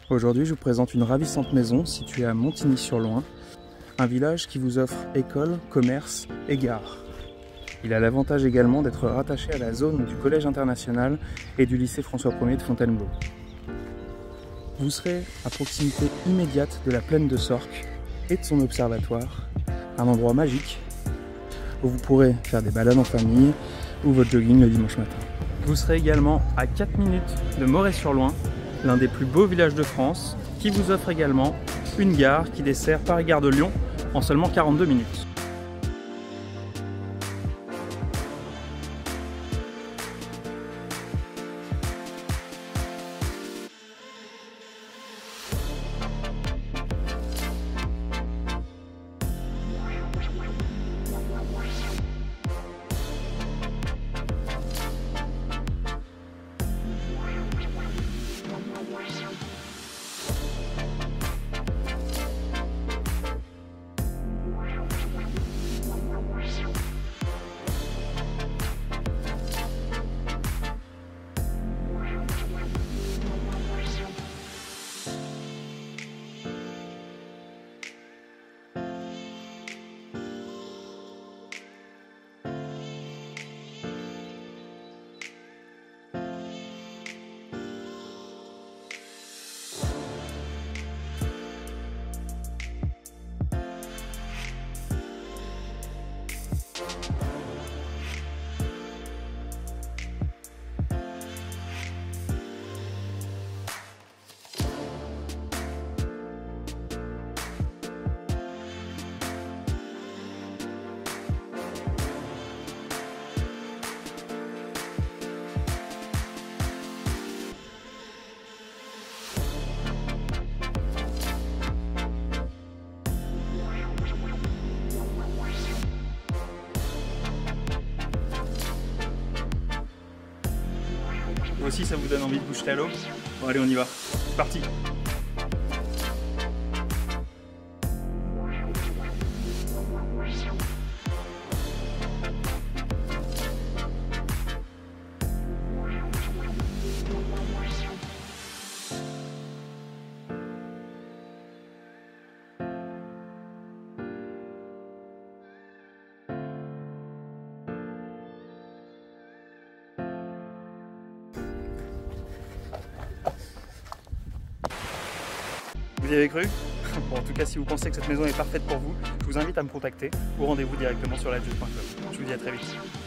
Aujourd'hui, je vous présente une ravissante maison située à Montigny-sur-Loing, un village qui vous offre école, commerce et gare. Il a l'avantage également d'être rattaché à la zone du Collège international et du lycée François Ier de Fontainebleau. Vous serez à proximité immédiate de la plaine de Sorques et de son observatoire, un endroit magique où vous pourrez faire des balades en famille ou votre jogging le dimanche matin. Vous serez également à 4 minutes de Moret-sur-Loing, l'un des plus beaux villages de France, qui vous offre également une gare qui dessert Paris-Gare de Lyon en seulement 42 minutes. Vous aussi, ça vous donne envie de vous jeter à l'eau? Bon, allez, on y va. C'est parti! Vous y avez cru? Bon, en tout cas, si vous pensez que cette maison est parfaite pour vous, je vous invite à me contacter ou rendez-vous directement sur ladjut.com. Je vous dis à très vite.